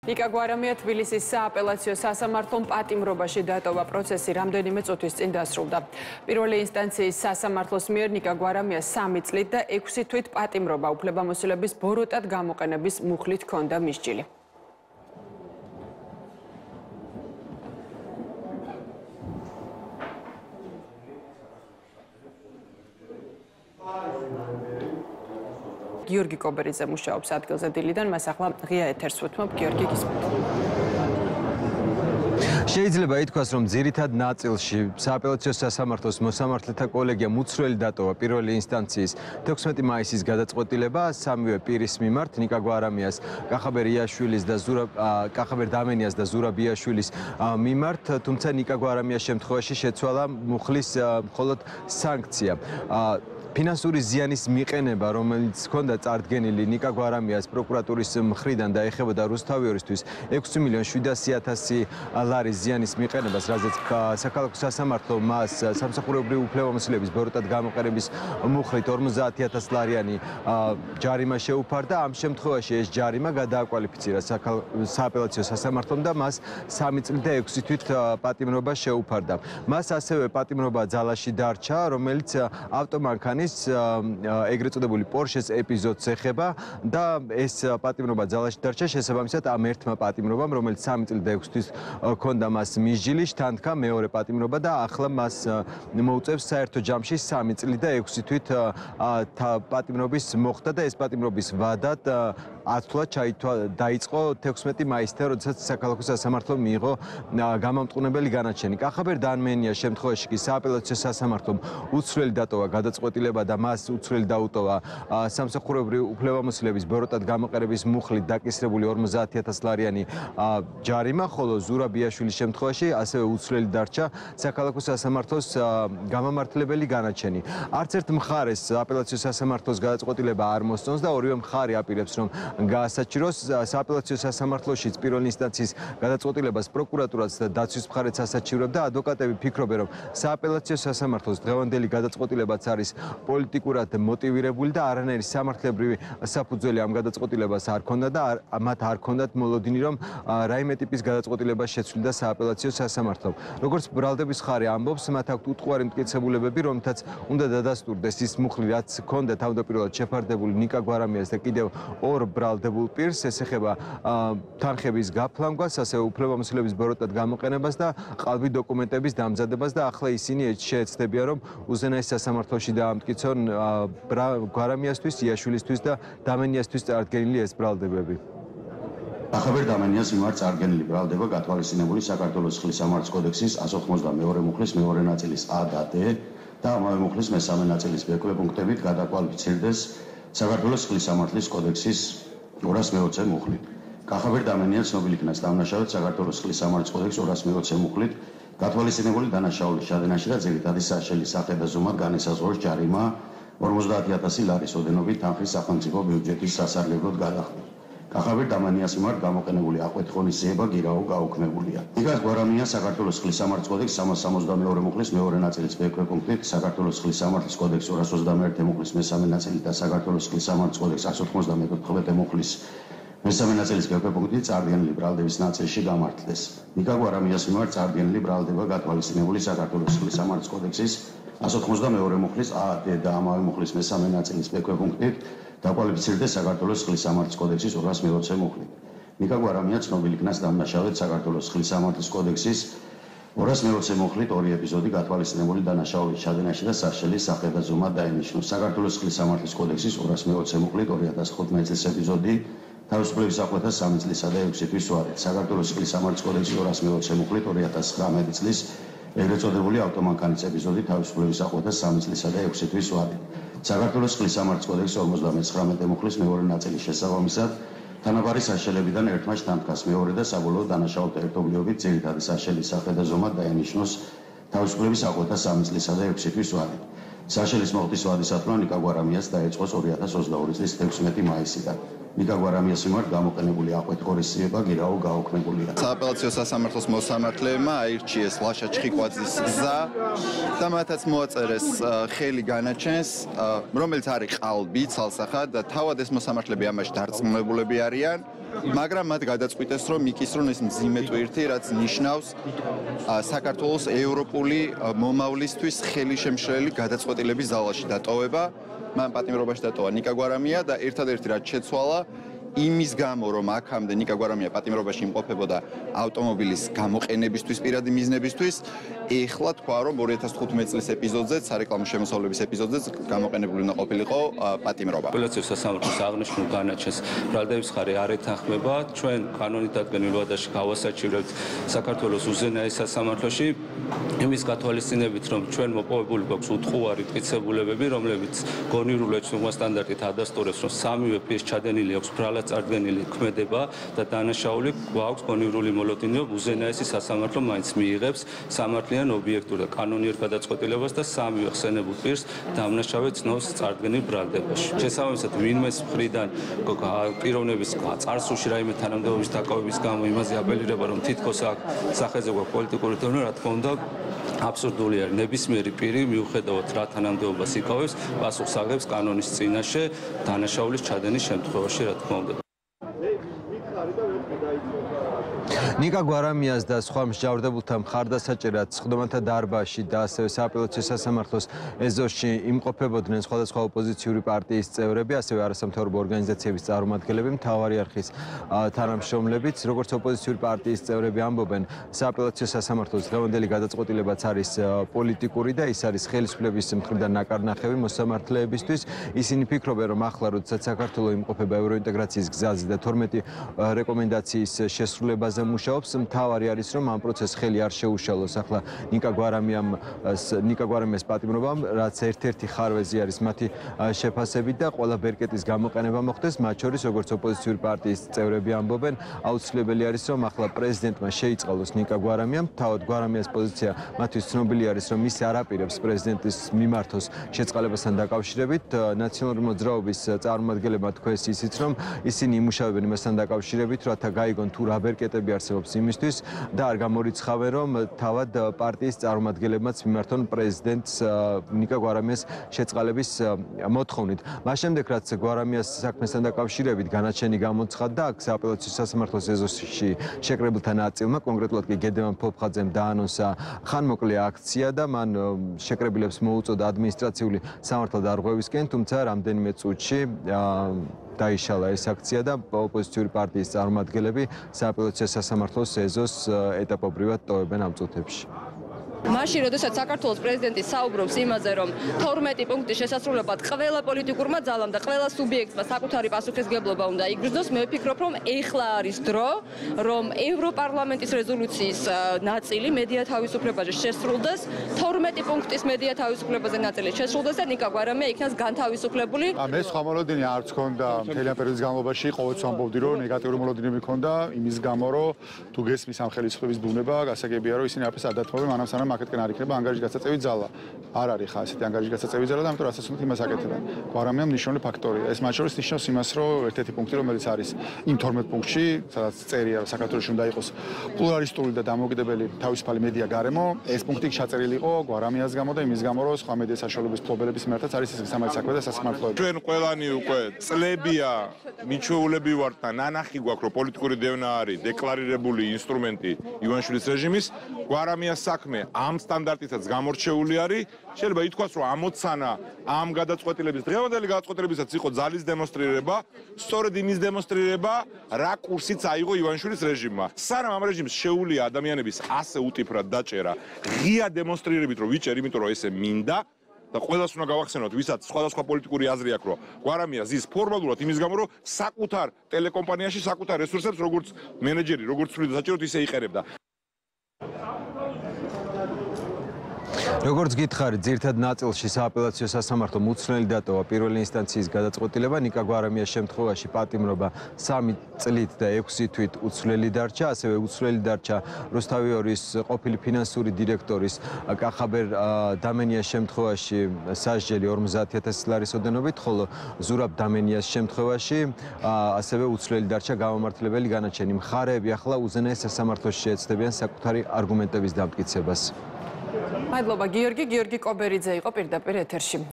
ნიკა გვარამია თბილისის სააპელაციო სასამართლომ პატიმრობაში დატოვა პროცესი რამდენიმე წუთის წინ დასრულდა. პირველი ინსტანციის სასამართლოს მიერ ნიკა გვარამიას 3 წლით და 6 თვით პატიმრობა უფლებამოსილების ბოროტად გამოყენების მუხლით ჰქონდა მისჯილი. გიორგი კობერიძე მუშაობს ადგილზე დილიდან, მას ახლა ღია ეთერს ვუთმობ. გიორგი, გისმენთ. შეიძლება ითქვას, რომ ძირითად ნაწილში სააპელაციო სასამართლოს მოსამართლეთა კოლეგიამ უცვლელი დატოვა პირველი ინსტანციის 16 მაისის გადაწყვეტილება სამივე პირის მიმართ ნიკა გვარამიას, კახაბერ დამენიას და ზურაბ იაშვილის მიმართ, თუმცა ნიკა გვარამიას შემთხვევაში შეცვალა მუხლის მხოლოდ სანქცია. ფინანსური ზიანის მიყენება, რომელიც ჰქონდა წარდგენილი ნიკა გვარამიას პროკურატურის მხრიდან და ეხებოდა რუსთავიორისთვის 6,700,000 ლარის ზიანის მიყენებას, რაზეც საქალაქო სასამართლო მას სამსახურებრივი უფლებამოსილების ბოროტად გამოყენების მუხლით 50,000 ლარიანი ჯარიმა შეუფარდა. ამ შემთხვევაში ეს ჯარიმა გადააკვალიფიცირა სააპელაციო სასამართლომ და მას 3 წლით და 6 თვით პატიმრობა შეუფარდა. მას ასევე პატიმრობა ძალაში დარჩა, რომელიც ავტომანქანის ეგრეთ წოდებული პორშეს ეპიზოდს ეხება და ეს პატიმრობა ძალაში დარჩა შესაბამისად ამ ერთმა პატიმრობამ, რომელიც 3 წლით და 6 თვის ჰქონდა მას მისჯილი, შთანთქა მეორე პატიმრობა და ახლა მას მოუწევს საერთო ჯამში 3 წლით და 6 თვით პატიმრობის მოხდა და ეს პატიმრობის ვადად ათვლა დაიწყო 16 მაისთან, როდესაც საქალაქო სასამართლომ მიიღო გამამტყუნებელი განაჩენი. კახაბერ დამენიას შემთხვევაში კი სააპელაციო სასამართლომ უცვლელი დატოვა გადაწყვეტილება და მას უცვლელი დაუტოვა სამსახურებრივი უფლებამოსილების ბოროტად გამოყენების მუხლით დაკისრებული 50,000 ლარიანი ჯარიმა, ხოლო ზურაბ იაშვილის შემთხვევაში ასევე უცვლელი დარჩა საქალაქო სასამართლოს გამამართლებელი განაჩენი. არც ერთ მხარეს აპელაციო სასამართლოს გადაწყვეტილება არ მოსწონს და ორივე მხარე აპირებს, რომ გაასაჩიროს. სააპელაციო სასამართლოშიც პირველი ინსტანციის გადაწყვეტილებას პროკურატურაც და დაცვის მხარეც ასაჩივრებდა. ადვოკატები ფიქრობენ, რომ სააპელაციო სასამართლოს დღევანდელი გადაწყვეტილებაც არის პოლიტიკურად მოტივირებული და არანაირი სამართლებრივი საფუძველი ამ გადაწყვეტილებას არ ქონდა და მათ არ ქონდათ მოლოდინი, რომ რაიმე ტიპის გადაწყვეტილება შეცვლიდა სააპელაციო სასამართლომ. როგორც ბრალდების მხარე ამბობს, მათ აქვთ უტყუარი მტკიცებულებები, რომლითაც უნდა დადასტურდეს ის მუხლი, რაც ჰქონდა თავდაპირველად შეფარდებული ნიკა გვარამიას და კიდევ ორ ბრალდებულ პირს, ეს ეხება თანხების გაფლანგვას, ასევე უფლებამოსილების ბოროტად გამოყენებას და ყალბი დოკუმენტების დამზადებას და ახლა ისინი შეეცდებიან, რომ უზენაეს სასამართლოში დაამტკიცონ გვარამიასთვის, იაშვილისთვის და დამენიასთვის წარდგენილი ეს ბრალდებები. კახაბერ დამენიას მიმართ წარდგენილი ბრალდება გათვალისწინებული საქართველოს ხლის სამართლის კოდექსის 192 მუხლის მეორე ნაწილის A და D და ამავე მუხლის მესამე ნაწილის B პუნქტებით გადაკვალიფიცირდეს საქართველოს ხლის სამართლის კოდექსის 220 მუხლით. კახაბერ დამენია ცნობილი იქნა დამნაშავედ საქართველოს ხლის სამართლის კოდექსის 220 მუხლით გათვალისწინებული დანაშაულის ჩადენაში და ძირითადი საშელი სახე და ზომად განისაზღვროს ჯარიმა 50,000 ლარის ოდენობით თანხის სახელმწიფო ბიუჯეტის სასარგებლოდ გადახდით. კახაბერ დამენიას მიმართ გამოყენებული აყვეთ ღონისძიება გირაო გაუქმებულია. ნიკა გვარამია საქართველოს ხლის სამართლის კოდექსის 362 მუხლის მეორე ნაწილის B პუნქტით, საქართველოს ხლის სამართლის კოდექსის 221 მუხლის მესამე ნაწილი და საქართველოს ხლის სამართლის კოდექსის 194 მუხლის მესამე ნაწილის B პუნქტით წარდგენილი ბრალდების ნაწილში გამართლდეს. ნიკა გვარამიას მიმართ წარდგენილი ბრალდება გათვალისწინებული საქართველოს ხლის სამართლის კოდექსის 192 მუხლის A და ამავე მუხლის მესამე ნაწილის B პუნქტით დაკვალიფიცირდეს საქართველოს ხლის სამართლის კოდექსის 220 მუხლით. ნიკა გვარამია ცნობილი იქნა დამნაშავედ საქართველოს ხლის სამართლის კოდექსის 220 მუხლით ორი ეპიზოდი გათვალისწინებული დანაშაულის ჩადენაში და საშელი სახე და ზომად დაინიშნოს. საქართველოს ხლის სამართლის კოდექსის 220 მუხლით 2015 წლის ეპიზოდი თავისუფლების აღკვეთა 3 წლისა და 6 თვის ვადით. საქართველოს ხლის სამართლის კოდექსის 220 მუხლით 2019 წლის ეგრეთ წოდებული ავტომანქანის ეპიზოდი თავისუფლების აღკვეთა 3 წლისა და 6 თვის ვადით. საქართველოს ხლის სამართლის კოდექსის 59 მუხლის მეორე ნაწილის შესაბამისად თანაბარი საშელებიდან ერთმა შთანთქას მეორე და საბოლოო დანაშაულთა ერთობლიობით ძირითადი საშელი სახე და ზომად დაინიშნოს თავისუფლების აღკვეთა 3 წლისა და 6 თვის ვადით. საშელის მოხდის ვადის ათვლა ნიკა გვარამიას დაეწყოს 2022 წლის 16 მაისიდან. ნიკა გვარამიას მიმართ გამოყენებული აყვეთ ხორისება გირაო გაუქმებულია. სააპელაციო სასამართლოს მოსამართლეებმა აირჩიეს ლაშა ჩხიკვაძის გზა და მათაც მოაწერეს ხელი განაჩენს, რომელიც არის ყალბი, ცალსახად და თავად ეს მოსამართლეები ამაში დარწმუნებულები არიან. მაგრამ მათ გადაწყვიტეს, რომ იკისრონ ეს მძიმე ტვირთი, რაც ნიშნავს საქართველოს ევროპული მომავლისთვის ხელისშემშლელი გადაწყვეტილების ზალაში დატოვება. მან პატიმრობაში დატოვა ნიკა გვარამია და ერთადერთი რაც შეცვალა იმის გამო, რომ აქამდე ნიკა გვარამია პატიმრობაში იმყოფებოდა ავტომობილის გამოყენებისთვის, პირადი მიზნებისთვის, ეხლა თქვა, რომ 2015 წლის ეპიზოდზეც, სარეკლამო შემოსავლების ეპიზოდზეც გამოყენებული უნდა ყოფილიყო პატიმრობა. აპელაციო სასამართლოს აღნიშნულ განაჩენს ბრალდების მხარე არ ეთანხმება. ჩვენ კანონით დადგენილ ვადაში გავასაჩივრებთ საქართველოს უზენაეს სასამართლოში იმის გათვალისწინებით, რომ ჩვენ მოპოვებული გვაქვს უთხოვარი მტკიცებულებები, რომლებიც გონიურული ეჭვმა სტანდარტით ადასტურებს, რომ სამივე პირს ჩადენილი აქვს ბრალად წარდგენილი ქმედება და დანაშაული გვაქვს გონივრული მოლოდინი, რომ უზენაესი სასამართლო მაინც მიიღებს სამართლიან ობიექტურ და კანონიერ გადაწყვეტილებას და სამივე ხსენებულ პირს დამნაშავე ცნობს წარდგენილ ბრალდებაში. შესაბამისად, ვინმეს მხრიდან პიროვნების წარსულში რაიმე თანამდებობის დაკავების გამო იმაზე აპელირება, რომ თითქოს აქ სახეზე გვაქვს პოლიტიკური დევნა, რა თქმა უნდა, აბსურდული არის. ნებისმიერი პირი მიუხედავად რა თანამდებობას იკავებს, პასუხს აღებს კანონის წინაშე დანაშაულის ჩადენის შემთხვევაში, რა თქმა უნდა. ნიკა გვარამიას და სხვა მსჯავრდებულთა მხარდასაჭერად სხდომათა დარბაზში და ასევე სააპელაციო სასამართლოს ეზოში იმყოფებოდნენ სხვადასხვა ოპოზიციური პარტიის წევრები, ასევე არასამთავრობო ორგანიზაციების წარმომადგენლები, მთავარი არხის თანამშრომლებიც, როგორც ოპოზიციური პარტიის წევრები ამბობენ, სააპელაციო სასამართლოს დღევანდელი გადაწყვეტილებაც არის პოლიტიკური და ის არის ხელისუფლების მხრიდან ნაკარნახევი მოსამართლეებისთვის. ისინი ფიქრობენ, რომ ახლა, როდესაც საქართველო იმყოფება ევროინტეგრაციის გზაზე და 12 რეკომენდაციის შესრულებაზე მუშაობს, მთავარი არის, რომ ამ პროცესს ხელი არ შეუშალოს ახლა ნიკა გვარამიას პატიმრობამ, რაც ერთ-ერთი ხარვეზი არის მათი შეფასებით და ყველა ბერკეტის გამოყენება მოხდეს, მათ შორის როგორც ოპოზიციური პარტიის წევრები ამბობენ, აუცილებელი არის, რომ ახლა პრეზიდენტმა შეიწყალოს ნიკა გვარამიამ, თავად გვარამიას პოზიცია მათთვის ცნობილი არის, რომ ის არ აპირებს პრეზიდენტის მიმართოს შეწყალებასთან დაკავშირებით. ნაციონალური მოძრაობის წარმომადგენლებმა თქვეს ისიც, რომ ისინი იმუშავებენ იმასთან დაკავშირებით, რათა გაიგონ თუ რა ბერკეტები არსებობს იმისთვის და არ გამორიცხავენ, რომ თავად პარტიის წარმომადგენლებმაც მიმართონ პრეზიდენტს ნიკა გვარამიას შეწყალების მოთხოვნით. მას შემდეგ, რაც გვარამიას საქმესთან დაკავშირებით განაჩენი გამოცხადდა, აქ სააპელაციო სასამართლოს ეზოში შეკრებილთა ნაწილმა, კონკრეტულად კი გედემან ფოფხაძემ დაანონსა ხანმოკლე აქცია და მან შეკრებილებს მოუწოდა ადმინისტრაციული სამართალდარღვევისკენ, თუმცა რამდენიმე წუთში დაიშალა ეს აქცია და ოპოზიციური პარტიის წარმომადგენლები სააპელაციო სასამართლოს ეზოს ეტაპობრივად ტოვებენ ამ წუთებში. მაშინ, როდესაც საქართველოს პრეზიდენტი საუბრობს იმაზე, რომ 12 პუნქტის შესასრულებლად ყველა პოლიტიკურმა ძალამ და ყველა სუბიექტმა საკუთარი პასუხისმგებლობა უნდა იგრძნოს, მე ვფიქრობ, რომ ეხლა არის დრო, რომ ევროპარლამენტის რეზოლუციის ნაწილი მედია თავისუფლებაზე შესრულდეს, 12 პუნქტის მედია თავისუფლებაზე ნაწილი შესრულდეს და ნიკა გვარამია იქნას განთავისუფლებული. მე სხვა მოლოდინი არც მქონდა მთელი ამ პერიოდის განმავლობაში, ყოველთვის ვამბობდი, რომ ნეგატიური მოლოდინები მქონდა იმის გამო, რომ თუ გესმის ამ ხელისუფლების ბუნება, გასაგებია, რომ ისინი არაფერს არ დათმობენ, მანამ სანამ აქეთკენ არ იქნება ანგარიშის გასაწევი ძალა. არ არის ხა ასეთი ანგარიშის გასაწევი ძალა და ამიტომ რასაც უნდა იმას აკეთებენ. გვარამია მნიშვნელოვანი ფაქტორია. ეს მათ შორის ნიშნავს იმას, რომ ერთ-ერთი პუნქტი, რომელიც არის იმ 12 პუნქტში, სადაც წერია, რომ საქართველოში უნდა იყოს პლურალისტური და დამოუკიდებელი თავისუფალი მედია გარემო, ეს პუნქტი ჩაწერილი იყო გვარამიას გამო და იმის გამო, რომ სხვა მედია საშუალებების ფლობელების მიმართაც არის ეს სამართლის საქმე და სასამართლოები. ჩვენ ყველანი უკვე წლებია მიჩვეულები ვართ და ნანახი გვაქვს, რომ პოლიტიკური დევნა არის დეკლარირებული ინსტრუმენტი ივანიშვილის რეჟიმის, გვარამიას საქმე ამ სტანდარტითაც გამორჩეული არის. შეიძლება ითქვას, რომ ამოცანა ამ გადაწყვეტილების დღევანდელი გადაწყვეტილებისაც იყო ძალის დემონსტრირება, სწორედ იმის დემონსტრირება, რა კურსიც აიღო ივანიშვილის რეჟიმმა. სანამ ამ რეჟიმს შეუძლია ადამიანების ასე უტიფრად დაჭერა, ღია დემონსტრირებით, რომ ვიჭერ, იმიტომ რომ ესე მინდა და ყველას უნდა გავახსენოთ, ვისაც სხვადასხვა პოლიტიკური აზრი აქვს, რომ გვარამია ზის ფორმალურად იმის გამო, რომ საკუთარ ტელეკომპანიაში საკუთარ რესურსებს, როგორც მენეჯერი, როგორც სრულიად საჭიროდ ისე იყენებდა. როგორც გითხარით, ძირითად ნაწილში სააპელაციო სასამართლომ უცვლელი დატოვა პირველი ინსტანციის გადაწყვეტილება. ნიკა გვარამიას შემთხვევაში პატიმრობა 3 წლით და 6 თვით უცვლელი დარჩა, ასევე უცვლელი დარჩა რუსთავი 2-ის ყოფილი ფინანსური დირექტორის კახაბერ დამენიას შემთხვევაში სასჯელი 50000 ლარის ოდენობით, ხოლო ზურაბ დამენიას შემთხვევაში ასევე უცვლელი დარჩა გამომართლებელი განაჩენი. მხარეები ახლა უზენაეს სასამართლოში შეეცდებიან საკუთარი არგუმენტების დამტკიცებას. მადლობა გიორგი კობერიძე იყო პირდაპირ ეთერში.